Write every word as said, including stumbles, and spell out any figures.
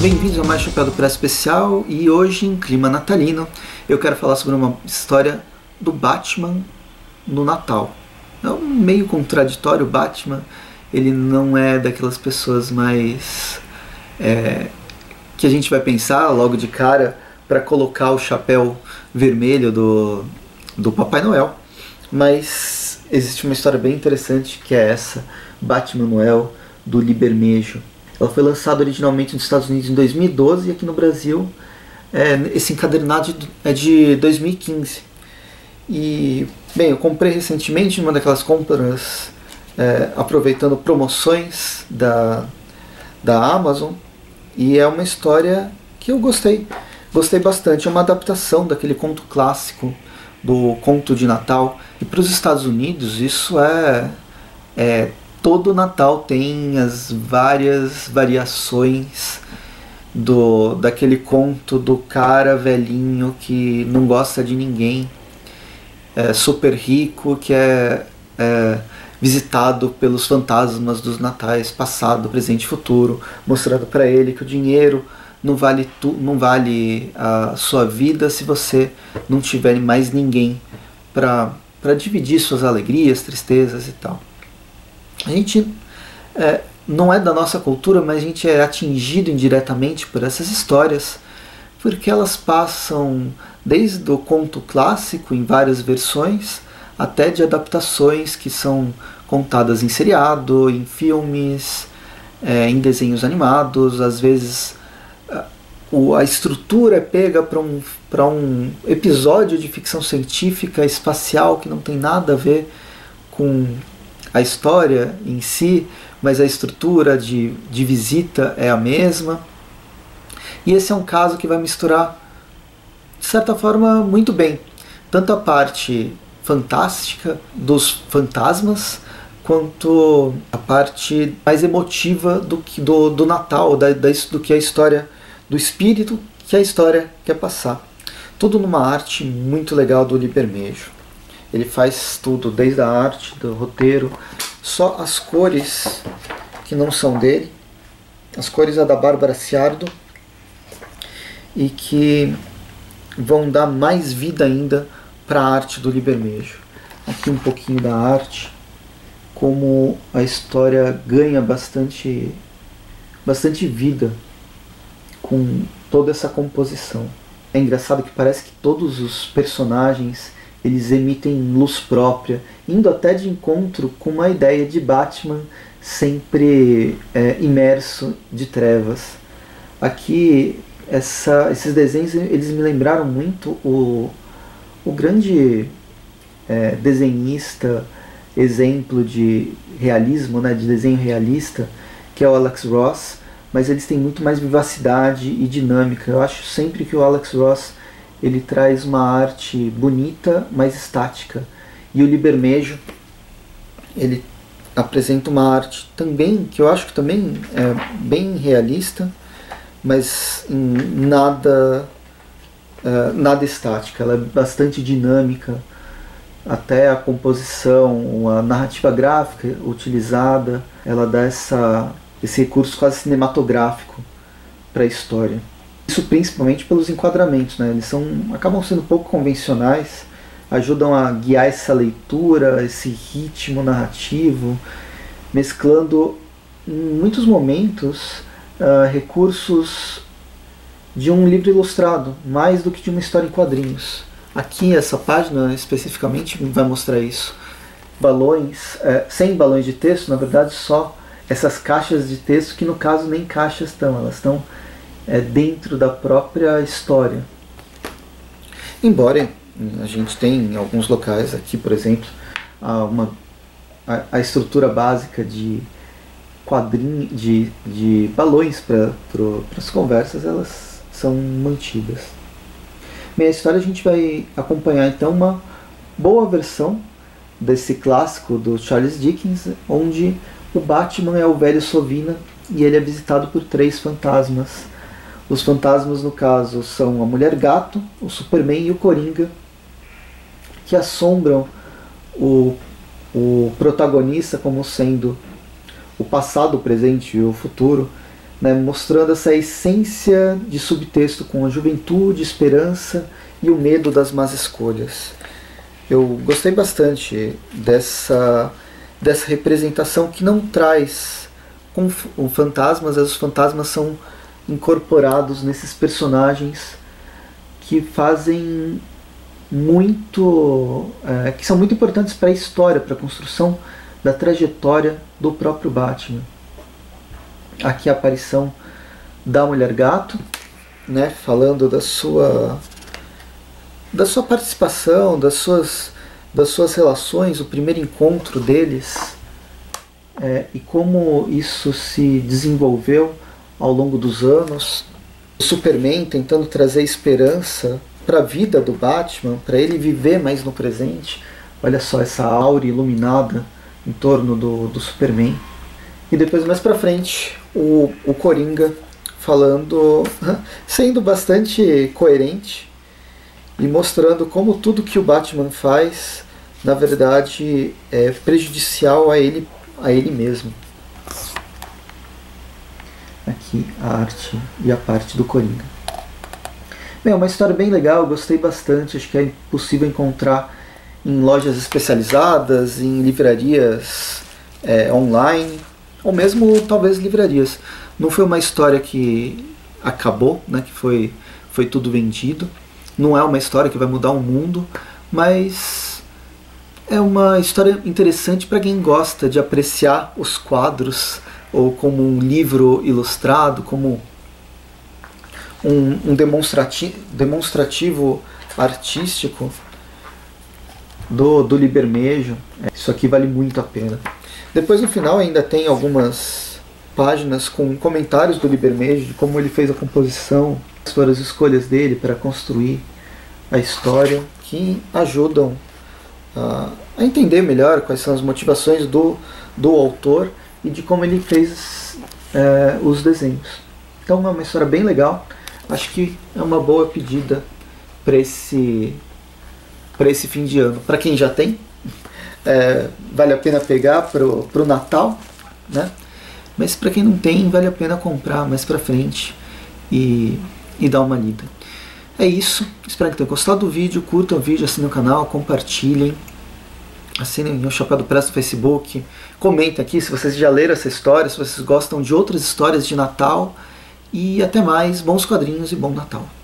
Bem-vindos a mais Chapéu do Pré Especial, e hoje, em clima natalino, eu quero falar sobre uma história do Batman no Natal. É um meio contraditório. O Batman, ele não é daquelas pessoas mais é, que a gente vai pensar logo de cara para colocar o chapéu vermelho do, do Papai Noel, mas existe uma história bem interessante que é essa, Batman Noel do Libermejo. Ela foi lançada originalmente nos Estados Unidos em dois mil e doze e aqui no Brasil é, esse encadernado é de dois mil e quinze. E, bem, eu comprei recentemente uma daquelas compras é, aproveitando promoções da, da Amazon, e é uma história que eu gostei, gostei bastante. É uma adaptação daquele conto clássico do Conto de Natal, e para os Estados Unidos isso é... é todo Natal tem as várias variações do, daquele conto do cara velhinho que não gosta de ninguém, é super rico, que é, é visitado pelos fantasmas dos natais passado, presente e futuro, mostrando para ele que o dinheiro não vale, tu, não vale a sua vida se você não tiver mais ninguém para para dividir suas alegrias, tristezas e tal. A gente é, não é da nossa cultura, mas a gente é atingido indiretamente por essas histórias, porque elas passam desde o conto clássico em várias versões, até de adaptações que são contadas em seriado, em filmes, é, em desenhos animados. Às vezes a, a estrutura é pega para um, para um episódio de ficção científica espacial que não tem nada a ver com a história em si, mas a estrutura de, de visita é a mesma. E esse é um caso que vai misturar, de certa forma, muito bem, tanto a parte fantástica dos fantasmas, quanto a parte mais emotiva do, que, do, do Natal, da, da, do que a história, do espírito que a história quer passar. Tudo numa arte muito legal do Libermejo. Ele faz tudo, desde a arte, do roteiro, só as cores que não são dele. As cores é da Bárbara Ciardo, e que vão dar mais vida ainda para a arte do Libermejo. Aqui um pouquinho da arte, como a história ganha bastante, bastante vida com toda essa composição. É engraçado que parece que todos os personagens eles emitem luz própria, indo até de encontro com uma ideia de Batman sempre é, imerso de trevas. Aqui, essa, esses desenhos eles me lembraram muito o, o grande é, desenhista, exemplo de realismo, né, de desenho realista, que é o Alex Ross, mas eles têm muito mais vivacidade e dinâmica. Eu acho sempre que o Alex Ross ele traz uma arte bonita, mas estática. E o Libermejo, ele apresenta uma arte também, que eu acho que também é bem realista, mas nada, uh, nada estática. Ela é bastante dinâmica, até a composição, a narrativa gráfica utilizada, ela dá essa, esse recurso quase cinematográfico para a história. Isso principalmente pelos enquadramentos, né? Eles são, acabam sendo pouco convencionais, ajudam a guiar essa leitura, esse ritmo narrativo, mesclando em muitos momentos uh, recursos de um livro ilustrado, mais do que de uma história em quadrinhos. Aqui essa página especificamente vai mostrar isso. Balões, é, sem balões de texto, na verdade só essas caixas de texto, que no caso nem caixas estão, elas estão é, dentro da própria história. Embora a gente tenha em alguns locais, aqui por exemplo, a, uma, a, a estrutura básica de quadrinhos, de, de balões para as conversas, elas são mantidas. Bem, a história a gente vai acompanhar então uma boa versão desse clássico do Charles Dickens, onde o Batman é o velho Sovina e ele é visitado por três fantasmas. Os fantasmas, no caso, são a Mulher Gato, o Superman e o Coringa, que assombram o, o protagonista como sendo o passado, o presente e o futuro né, mostrando essa essência de subtexto com a juventude, esperança e o medo das más escolhas. Eu gostei bastante dessa, dessa representação que não traz com o fantasmas, os fantasmas são incorporados nesses personagens que fazem muito, é, que são muito importantes para a história, para a construção da trajetória do próprio Batman. Aqui a aparição da Mulher Gato, né, falando da sua da sua participação, das suas das suas relações, o primeiro encontro deles, é, e como isso se desenvolveu ao longo dos anos. O Superman tentando trazer esperança para a vida do Batman, para ele viver mais no presente. Olha só essa aura iluminada em torno do, do Superman. E depois, mais pra frente, o, o Coringa falando, sendo bastante coerente e mostrando como tudo que o Batman faz, na verdade, é prejudicial a ele, a ele mesmo. Aqui a arte e a parte do Coringa. Bem, é uma história bem legal, eu gostei bastante, acho que é possível encontrar em lojas especializadas, em livrarias é, online, ou mesmo talvez livrarias. Não foi uma história que acabou, né, que foi, foi tudo vendido. Não é uma história que vai mudar o mundo, mas é uma história interessante para quem gosta de apreciar os quadros, ou como um livro ilustrado, como um, um demonstrativo, demonstrativo artístico do, do Libermejo. Isso aqui vale muito a pena. Depois no final ainda tem algumas páginas com comentários do Libermejo, de como ele fez a composição, quais foram as escolhas dele para construir a história, que ajudam a, a entender melhor quais são as motivações do, do autor e de como ele fez é, os desenhos. Então é uma história bem legal, acho que é uma boa pedida para esse, para esse fim de ano. Para quem já tem, é, vale a pena pegar para o Natal, né? Mas para quem não tem, vale a pena comprar mais para frente e, e dar uma lida. É isso, espero que tenham gostado do vídeo, curtam o vídeo, assinem o canal, compartilhem, assinem o Chapéu do Presto no Facebook, comentem aqui se vocês já leram essa história, se vocês gostam de outras histórias de Natal, e até mais, bons quadrinhos e bom Natal.